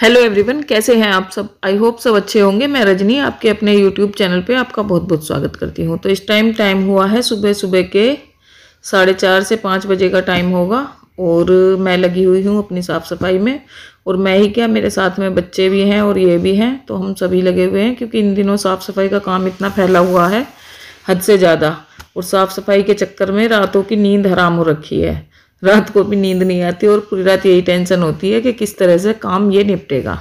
Hello everyone, कैसे हैं आप सब। आई होप सब अच्छे होंगे। मैं रजनी आपके अपने यूट्यूब चैनल पे आपका बहुत बहुत स्वागत करती हूँ। तो इस टाइम हुआ है सुबह सुबह के 4:30 से 5 बजे का टाइम होगा और मैं लगी हुई हूँ अपनी साफ़ सफाई में। और मैं ही क्या, मेरे साथ में बच्चे भी हैं और ये भी हैं, तो हम सभी लगे हुए हैं क्योंकि इन दिनों साफ़ सफाई का काम इतना फैला हुआ है हद से ज़्यादा। और साफ़ सफाई के चक्कर में रातों की नींद हराम हो रखी है। रात को भी नींद नहीं आती और पूरी रात यही टेंशन होती है कि किस तरह से काम ये निपटेगा।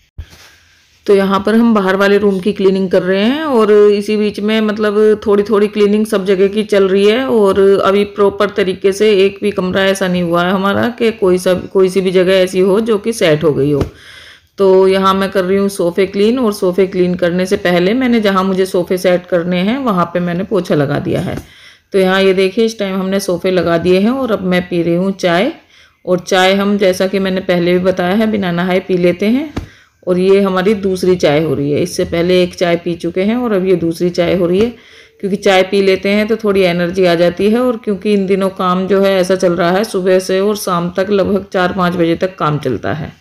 तो यहाँ पर हम बाहर वाले रूम की क्लीनिंग कर रहे हैं और इसी बीच में मतलब थोड़ी थोड़ी क्लीनिंग सब जगह की चल रही है। और अभी प्रॉपर तरीके से एक भी कमरा ऐसा नहीं हुआ है हमारा कि कोई सी भी जगह ऐसी हो जो कि सेट हो गई हो। तो यहाँ मैं कर रही हूँ सोफ़े क्लीन। और सोफ़े क्लीन करने से पहले मैंने जहाँ मुझे सोफ़े सेट करने हैं वहाँ पर मैंने पोछा लगा दिया है। तो यहाँ ये देखिए, इस टाइम हमने सोफ़े लगा दिए हैं और अब मैं पी रही हूँ चाय। और चाय हम, जैसा कि मैंने पहले भी बताया है, बिना नहाए पी लेते हैं। और ये हमारी दूसरी चाय हो रही है। इससे पहले एक चाय पी चुके हैं और अब ये दूसरी चाय हो रही है। क्योंकि चाय पी लेते हैं तो थोड़ी एनर्जी आ जाती है। और क्योंकि इन दिनों काम जो है ऐसा चल रहा है, सुबह से और शाम तक लगभग 4-5 बजे तक काम चलता है।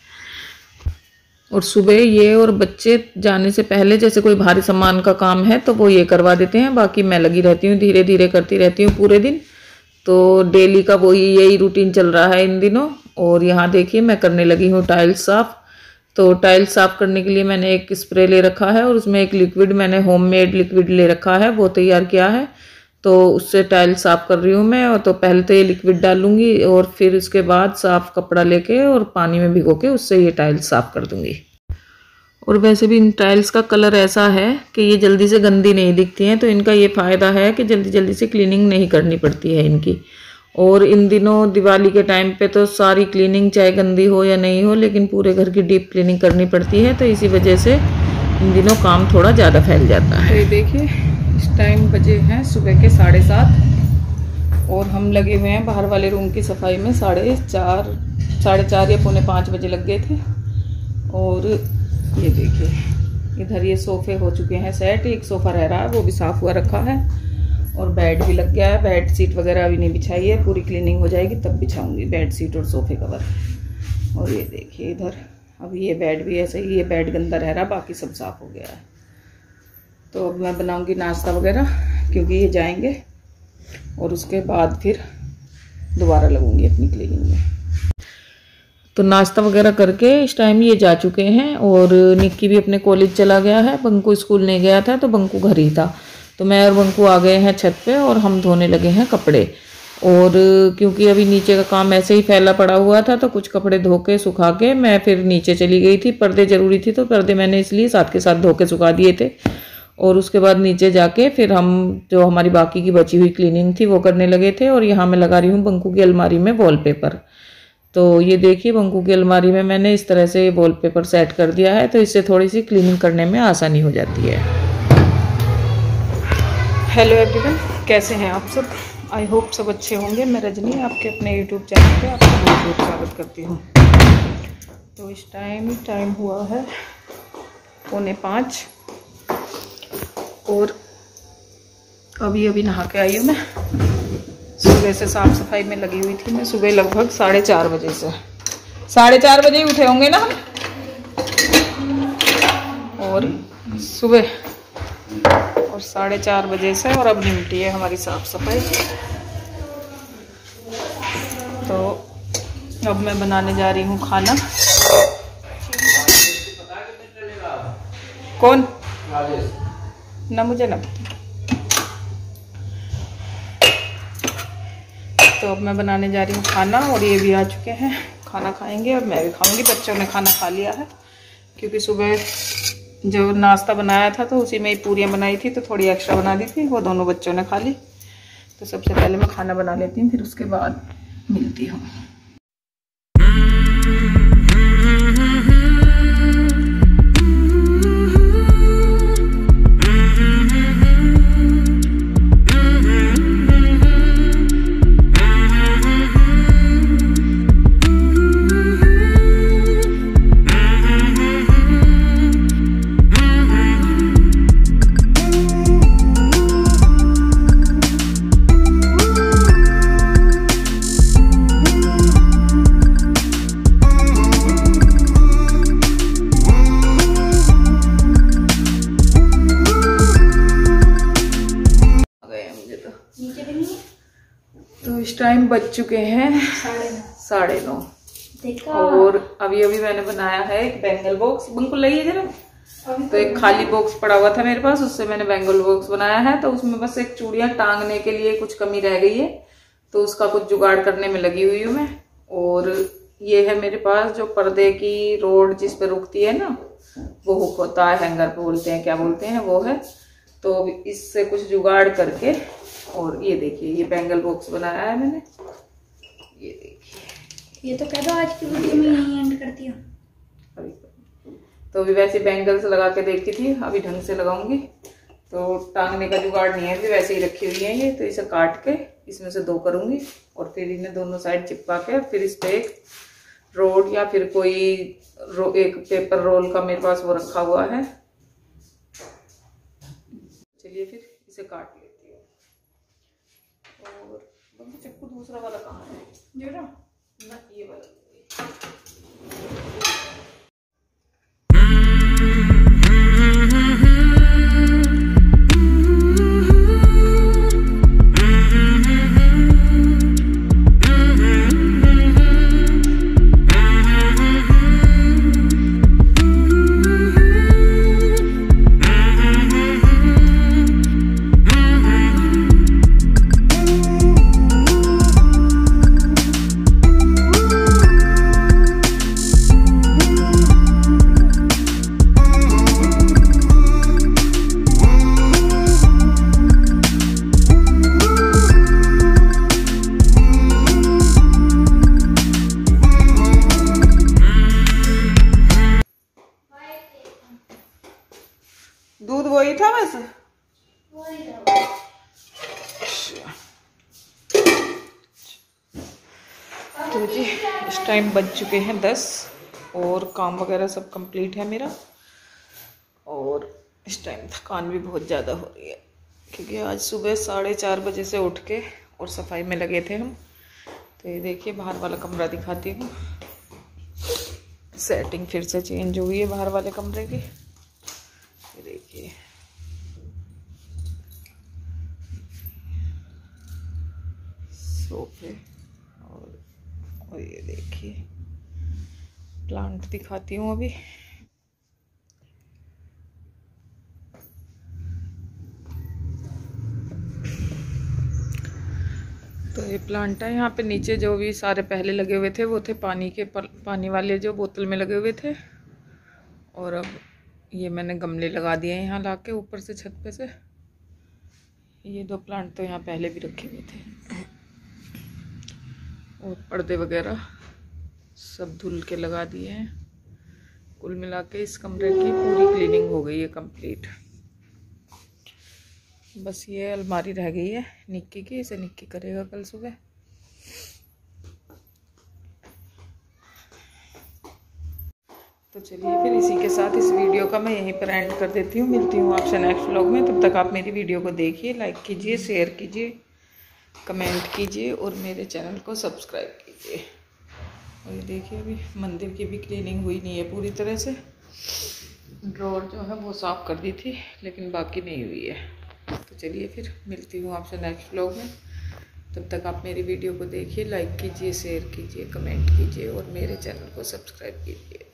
और सुबह ये और बच्चे जाने से पहले जैसे कोई भारी सामान का काम है तो वो ये करवा देते हैं, बाकी मैं लगी रहती हूँ, धीरे धीरे करती रहती हूँ पूरे दिन। तो डेली का वही यही रूटीन चल रहा है इन दिनों। और यहाँ देखिए, मैं करने लगी हूँ टाइल्स साफ़। तो टाइल्स साफ़ करने के लिए मैंने एक स्प्रे ले रखा है और उसमें एक लिक्विड, मैंने होममेड लिक्विड ले रखा है, वो तैयार किया है। तो उससे टाइल्स साफ़ कर रही हूँ मैं। और तो पहले तो ये लिक्विड डालूंगी और फिर उसके बाद साफ़ कपड़ा लेके और पानी में भिगो के उससे ये टाइल्स साफ़ कर दूंगी। और वैसे भी इन टाइल्स का कलर ऐसा है कि ये जल्दी से गंदी नहीं दिखती हैं, तो इनका ये फ़ायदा है कि जल्दी जल्दी से क्लीनिंग नहीं करनी पड़ती है इनकी। और इन दिनों दिवाली के टाइम पे तो सारी क्लीनिंग, चाहे गंदी हो या नहीं हो, लेकिन पूरे घर की डीप क्लीनिंग करनी पड़ती है। तो इसी वजह से इन दिनों काम थोड़ा ज़्यादा फैल जाता है। तो ये देखिए, इस टाइम बजे हैं सुबह के 7:30 और हम लगे हुए हैं बाहर वाले रूम की सफाई में। 4:30 या 4:45 बजे लग गए थे। और ये देखिए, इधर ये सोफ़े हो चुके हैं सेट। एक सोफ़ा रह रहा है, वो भी साफ़ हुआ रखा है। और बेड भी लग गया है। बेड सीट वगैरह अभी नहीं बिछाई है, पूरी क्लीनिंग हो जाएगी तब बिछाऊंगी बेड सीट और सोफ़े कवर। और ये देखिए इधर, अभी ये बेड भी ऐसे ही, ये बेड गंदा रह रहा, बाकी सब साफ़ हो गया है। तो अब मैं बनाऊंगी नाश्ता वगैरह, क्योंकि ये जाएंगे और उसके बाद फिर दोबारा लगूंगी अपनी क्लीनिंग में। तो नाश्ता वगैरह करके इस टाइम ये जा चुके हैं। और निक्की भी अपने कॉलेज चला गया है। बंकू स्कूल नहीं गया था, तो बंकू घर ही था। तो मैं और बंकू आ गए हैं छत पे और हम धोने लगे हैं कपड़े। और क्योंकि अभी नीचे का काम ऐसे ही फैला पड़ा हुआ था, तो कुछ कपड़े धो के सुखा के मैं फिर नीचे चली गई थी। पर्दे ज़रूरी थी तो पर्दे मैंने इसलिए साथ के साथ धो के सुखा दिए थे। और उसके बाद नीचे जाके फिर हम जो हमारी बाकी की बची हुई क्लीनिंग थी वो करने लगे थे। और यहाँ मैं लगा रही हूँ बंकू की अलमारी में वॉलपेपर। तो ये देखिए, बंकू की अलमारी में मैंने इस तरह से वॉलपेपर सेट कर दिया है, तो इससे थोड़ी सी क्लीनिंग करने में आसानी हो जाती है। हेलो एवरीवन, कैसे हैं आप सब। आई होप सब अच्छे होंगे। मैं रजनी आपके अपने यूट्यूब चैनल पे आपका बहुत बहुत स्वागत करती हूँ। तो इस टाइम हुआ है 4:45 और अभी नहा के आई हूँ मैं। सुबह से साफ सफाई में लगी हुई थी मैं। सुबह लगभग 4:30 बजे से, 4:30 बजे ही उठे होंगे ना हम। और सुबह 4:30 बजे से, और अब निपटी है हमारी साफ सफाई। तो अब मैं बनाने जा रही हूँ खाना। कौन ना, मुझे ना। तो अब मैं बनाने जा रही हूँ खाना और ये भी आ चुके हैं, खाना खाएंगे और मैं भी खाऊंगी। बच्चों ने खाना खा लिया है, क्योंकि सुबह जो नाश्ता बनाया था तो उसी में ही पूरियाँ बनाई थी, तो थोड़ी एक्स्ट्रा बना दी थी, वो दोनों बच्चों ने खा ली। तो सबसे पहले मैं खाना बना लेती हूँ, फिर उसके बाद मिलती हूँ। बज चुके हैं 9:30 और अभी मैंने बनाया है एक बैंगल बॉक्स। बिल्कुल लगी जरा। तो एक खाली बॉक्स पड़ा हुआ था मेरे पास, उससे मैंने बैंगल बॉक्स बनाया है। तो उसमें बस एक चूड़ियां टांगने के लिए कुछ कमी रह गई है, तो उसका कुछ जुगाड़ करने में लगी हुई हूँ मैं। और ये है मेरे पास जो पर्दे की रोड जिस पे रुकती है ना, वो हुक होता है, हैंगर पे बोलते हैं, क्या बोलते हैं, वो है। तो इससे कुछ जुगाड़ करके, और ये देखिए ये बैंगल बॉक्स बनाया है मैंने। ये देखिए, ये तो कह दो आज की वीडियो में यहीं एंड करती हूँ। तो अभी वैसे बैंगल्स लगा के देखती थी, अभी ढंग से लगाऊंगी। तो टांगने का जुगाड़ नहीं है, अभी वैसे ही रखी हुई है ये। तो इसे काट के इसमें से 2 करूंगी और फिर इन्हें दोनों साइड चिपका के फिर इस पे एक रोड या फिर कोई एक पेपर रोल का मेरे पास वो रखा हुआ है। चलिए फिर इसे काट लेती हूँ। और चक्कू दूसरा वाला कहाँ है? ये ना ये वाला। दूध वही था वैसे। तो जी इस टाइम बज चुके हैं 10 और काम वगैरह सब कंप्लीट है मेरा। और इस टाइम थकान भी बहुत ज़्यादा हो रही है, क्योंकि आज सुबह 4:30 बजे से उठ के और सफाई में लगे थे हम। तो ये देखिए बाहर वाला कमरा दिखाती हूँ। सेटिंग फिर से चेंज हुई है बाहर वाले कमरे की। देखिए सोफे और ये देखिए प्लांट दिखाती हूँ अभी। तो ये प्लांट है। यहाँ पे नीचे जो भी सारे पहले लगे हुए थे वो थे पानी वाले जो बोतल में लगे हुए थे। और अब ये मैंने गमले लगा दिए हैं यहाँ लाके ऊपर से छत पे से। ये 2 प्लांट तो यहाँ पहले भी रखे हुए थे। और पर्दे वगैरह सब धुल के लगा दिए हैं। कुल मिला के इस कमरे की पूरी क्लीनिंग हो गई है कंप्लीट। बस ये अलमारी रह गई है निक्की की, इसे निक्की करेगा कल सुबह। तो चलिए फिर इसी के साथ इस वीडियो का मैं यहीं पर एंड कर देती हूँ। मिलती हूँ आपसे नेक्स्ट व्लॉग में। तब तक आप मेरी वीडियो को देखिए, लाइक कीजिए, शेयर कीजिए, कमेंट कीजिए और मेरे चैनल को सब्सक्राइब कीजिए। और ये देखिए अभी मंदिर की भी क्लीनिंग हुई नहीं है पूरी तरह से। ड्रॉर जो है वो साफ़ कर दी थी लेकिन बाकी नहीं हुई है। तो चलिए फिर मिलती हूँ आपसे नेक्स्ट व्लॉग में। तब तक आप मेरी वीडियो को देखिए, लाइक कीजिए, शेयर कीजिए, कमेंट कीजिए और मेरे चैनल को सब्सक्राइब कीजिए।